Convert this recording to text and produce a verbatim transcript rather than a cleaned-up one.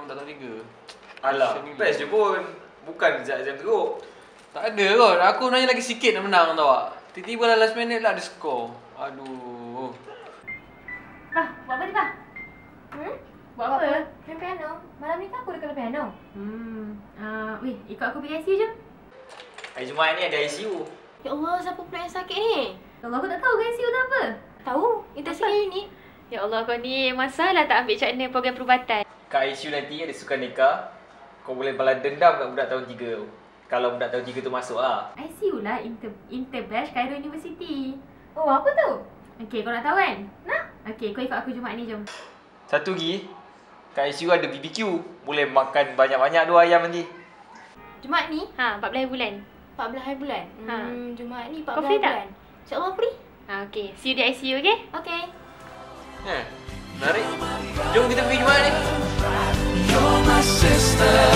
budak tahun tiga. Alah, best je pun. Bukan exam teruk. Tak ada kot. Aku nanya lagi sikit nak menang tau tak. Tiba-tiba lah last minute lah ada skor. Aduh. Pah, buat apa ni, Pah? Hmm? Buat apa? Main piano. Malam ni kan aku dah kena piano. Hmm. Uh, weh, ikut aku pergi I C U jom. Hari Jumaat ni ada I C U. Ya Allah, siapa pula yang sakit ni? Ya Allah, aku tak tahu ke I C U tu apa. Tahu, intensive unit. Ya Allah, kau ni masalah tak ambil cakna program perubatan. Kat I C U nanti ada sukan nikah. Kau boleh balas dendam kat budak tahun tiga tu. Kalau budak tahun tiga tu masuk lah. I C U lah, Inter Interbash Cairo University. Oh, apa tu? Okey, kau nak tahu kan? Nak? Okey, kau ikut aku Jumaat ni jom. Satu lagi, kat I C U ada B B Q. Boleh makan banyak-banyak dua ayam nanti. Jumaat ni? Ha, empat belas bulan. empat belas hari bulan. Ha. Hmm, Jumaat ni Kau empat belas free tak? bulan. InsyaAllah free. Ha, okey. See you di I C U, okey? Okay. Eh, menarik. Jom kita pergi Jumaat ni. You're my sister.